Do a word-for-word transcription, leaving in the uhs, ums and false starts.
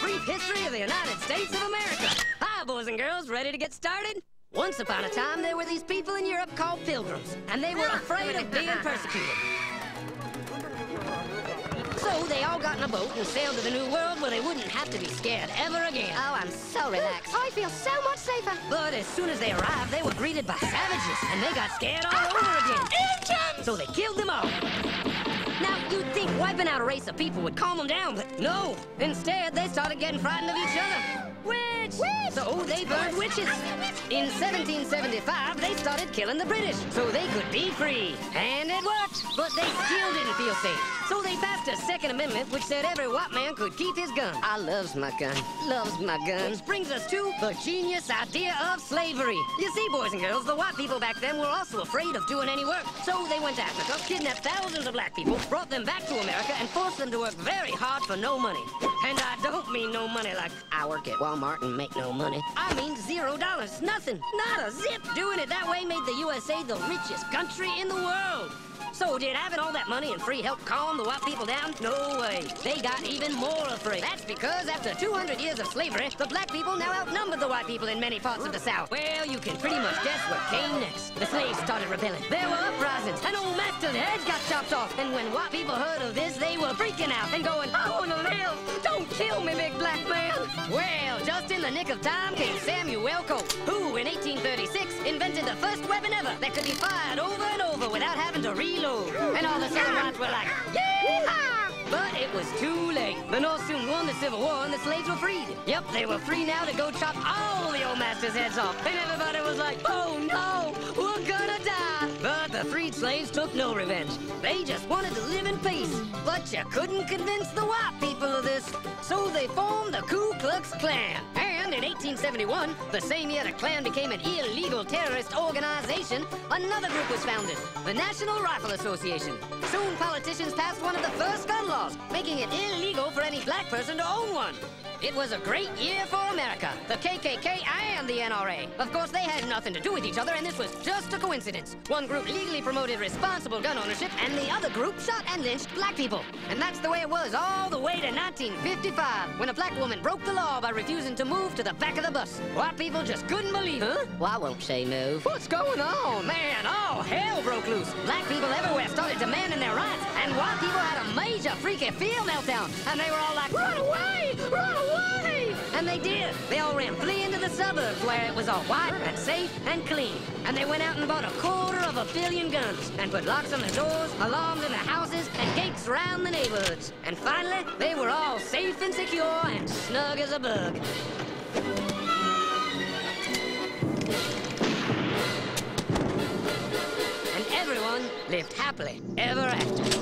brief history of the United States of America. Hi, boys and girls, ready to get started? Once upon a time, there were these people in Europe called pilgrims, and they were afraid of being persecuted. So they all got in a boat and sailed to the New World where they wouldn't have to be scared ever again. Oh, I'm so relaxed. I feel so much safer. But as soon as they arrived, they were greeted by savages, and they got scared all over again. Indians! So they killed them all. Now, you'd think wiping out a race of people would calm them down, but no. Instead, they started getting frightened of each other. Witch! Witch! So they burned witches. In seventeen seventy-five, they started killing the British so they could be free. And it worked, but they still didn't feel safe. So they passed a Second Amendment which said every white man could keep his gun. I loves my gun. Loves my gun. Which brings us to the genius idea of slavery. You see, boys and girls, the white people back then were also afraid of doing any work. So they went to Africa, kidnapped thousands of black people, brought them back to America, and forced them to work very hard for no money. And I don't mean no money like I work at Walmart and make no money. I mean zero dollars, nothing, not a zip. Doing it that way made the U S A the richest country in the world. So did having all that money and free help calm the white people down? No way. They got even more afraid. That's because after two hundred years of slavery, the black people now outnumbered the white people in many parts of the South. Well, you can pretty much guess what came next. The slaves started rebelling. There were uprisings, and old master's heads got chopped off. And when white people heard of this, they were freaking out and going, I want to live. Don't kill me, big black man. Well, just in the nick of time came Samuel Colt, who in eighteen thirty-six invented the first weapon ever that could be fired over and over without having to reload. And all the Southern whites were like, yeah! But it was too late. The North soon won the Civil War and the slaves were freed. Yep, they were free now to go chop all the old master's heads off. And everybody was like, oh no, we're gonna die. But the freed slaves took no revenge. They just wanted to live in peace. But you couldn't convince the white people of this. So they formed the Ku Klux Klan. And in eighteen seventy-one, the same year the Klan became an illegal terrorist organization, another group was founded, the National Rifle Association. Soon politicians passed one of the first gun laws, making it illegal for any black person to own one. It was a great year for America, the K K K and the N R A. Of course, they had nothing to do with each other, and this was just a coincidence. One group legally promoted responsible gun ownership, and the other group shot and lynched black people. And that's the way it was all the way to nineteen fifty-five, when a black woman broke the law by refusing to move to the back of the bus. White people just couldn't believe it. Huh? Why won't she move? What's going on? Man, all hell broke loose. Black people everywhere started demanding their rights, and white people had a major freaky field meltdown, and they were all like, run away! Run away! And they did. They all ran fleeing to the suburbs where it was all white and safe and clean. And they went out and bought a quarter of a billion guns and put locks on the doors, alarms in the houses, and gates around the neighborhoods. And finally, they were all safe and secure and snug as a bug. And everyone lived happily ever after.